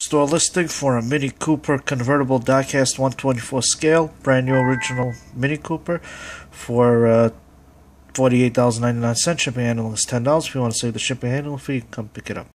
store listing for a Mini Cooper convertible diecast 124 scale, brand new original Mini Cooper for $48.99. Shipping handling is $10. If you want to save the shipping handling fee, come pick it up.